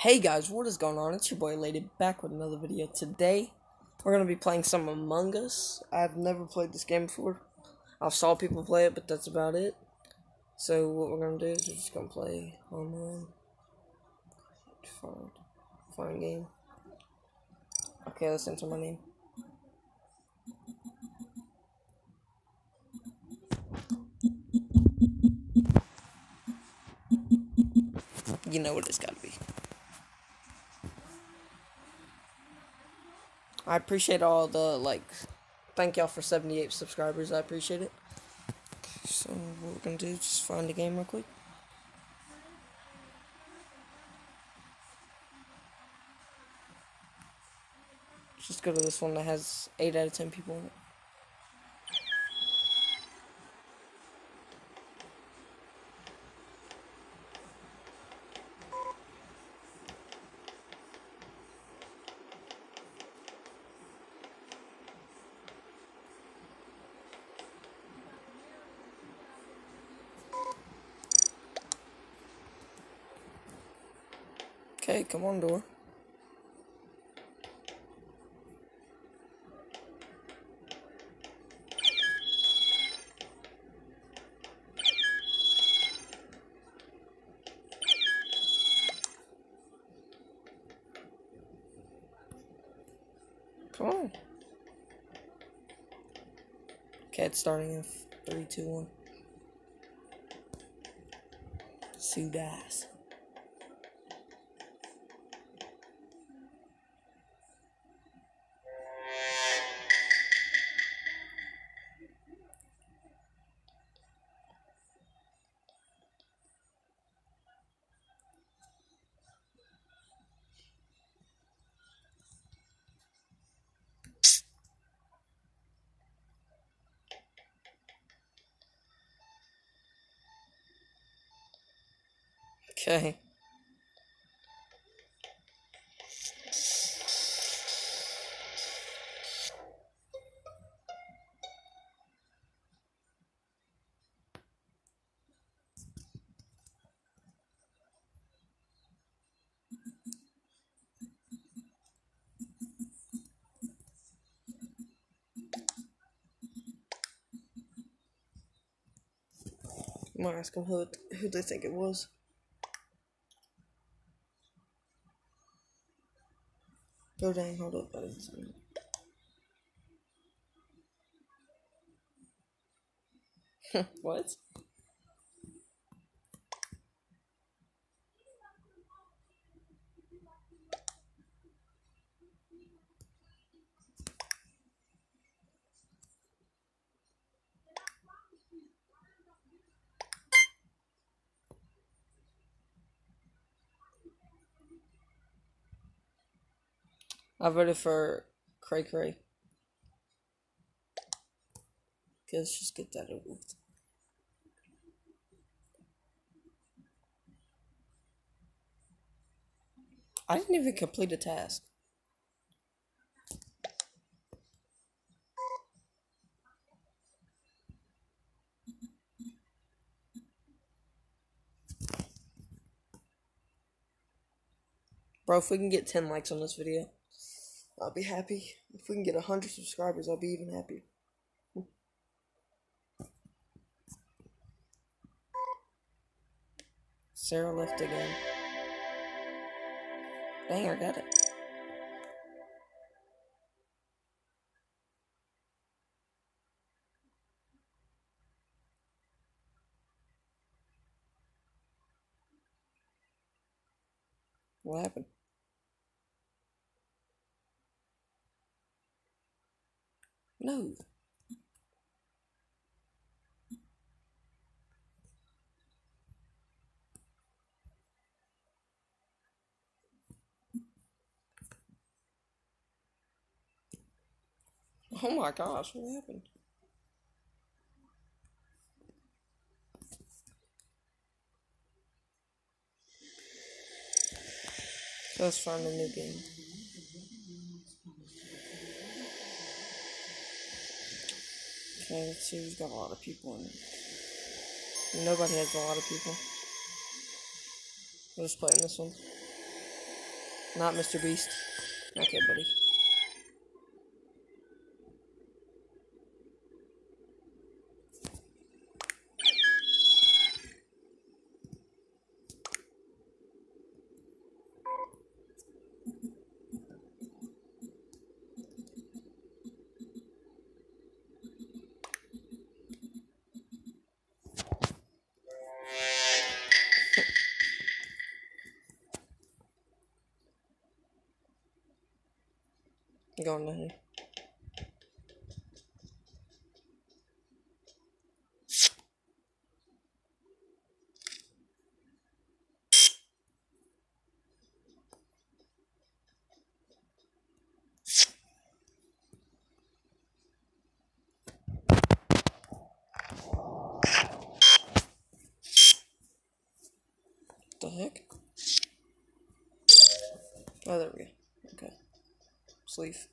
Hey guys, what is going on? It's your boy Lady back with another video. Today, we're going to be playing some Among Us. I've never played this game before. I've saw people play it, but that's about it. So what we're going to do is we're just going to play online. Fun game. Okay, let's enter my name. You know what it's got to be. I appreciate all the, thank y'all for 78 subscribers. I appreciate it. So what we're going to do is just find the game real quick. Just go to this one that has 8 out of 10 people in it. Okay, come on, door. Come on. Okay, it's starting in 3, 2, 1. Sue dies. Okay. I'm gonna ask them who they think it was. Oh dang, hold up, I didn't see it. What? I voted for Cray Cray. Okay, let's just get that over with. I didn't even complete a task. Bro, if we can get 10 likes on this video, I'll be happy. If we can get 100 subscribers, I'll be even happier. Sarah left again. Dang, I got it. What happened? No. Oh my gosh, what happened? Let's find a new game. Okay, let's see, we've got a lot of people in it. Nobody has a lot of people. We're just playing this one. Not Mr. Beast. Okay, buddy. Going down here. What the heck? Oh, there we go. Okay. Sleeve.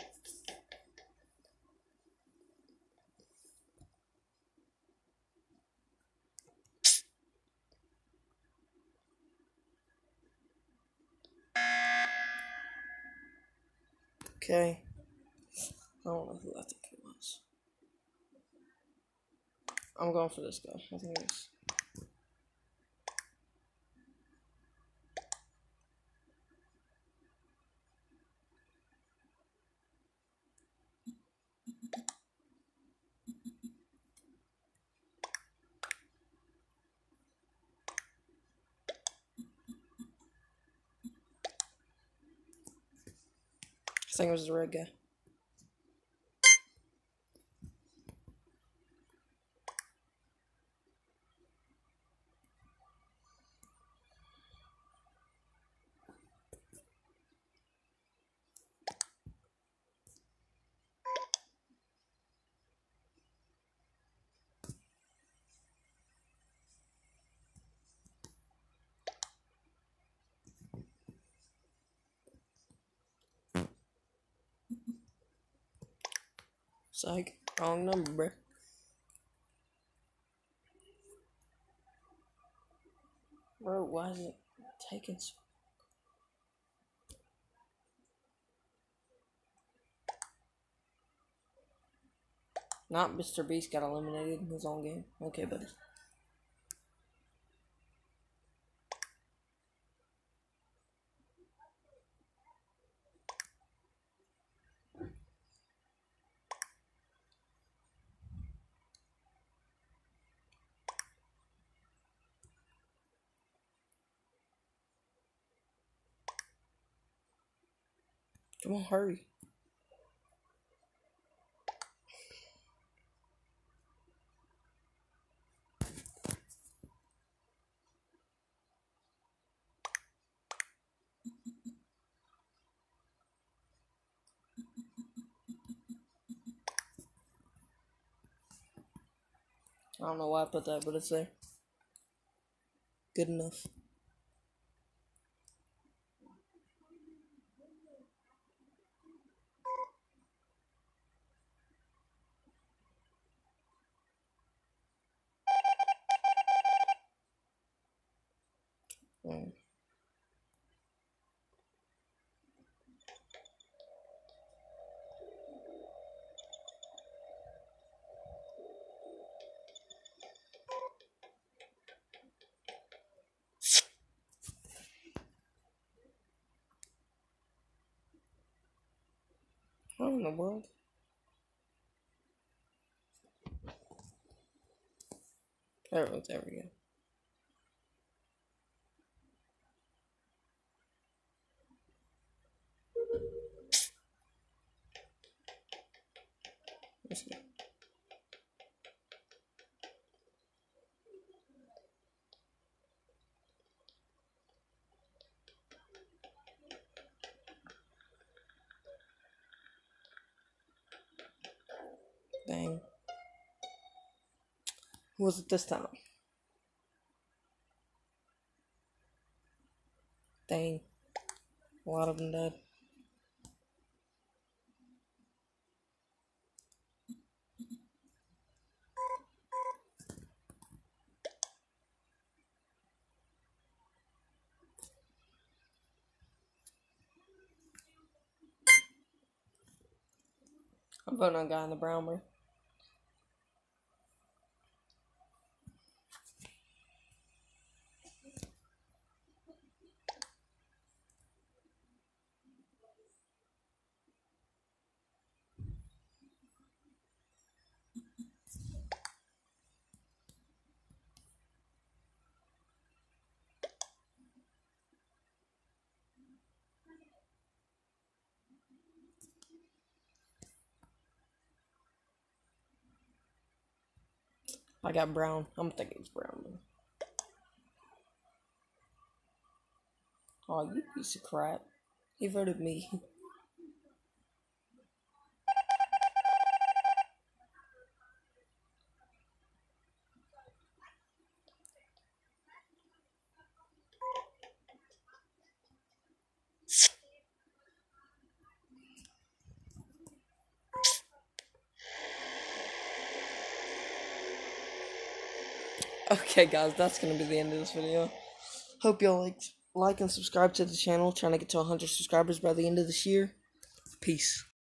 Okay. I don't know who I think it was. I'm going for this guy. I think it was. I think it was the red guy. Psych. Wrong number, bruh. Bro, why is it taking so... Not Mr. Beast got eliminated in his own game. Okay, buddy. Come on, hurry. I don't know why I put that, but it's there. Good enough. Mm. How in the world? There we go. Let's go. Dang. Who was it this time? Dang. A lot of them died. I'm voting on guy in the brown, bro. I got brown. I'm thinking it's brown, man. Oh, you piece of crap. He voted me. Okay, guys, that's gonna be the end of this video. Hope y'all like and subscribe to the channel. Trying to get to 100 subscribers by the end of this year. Peace.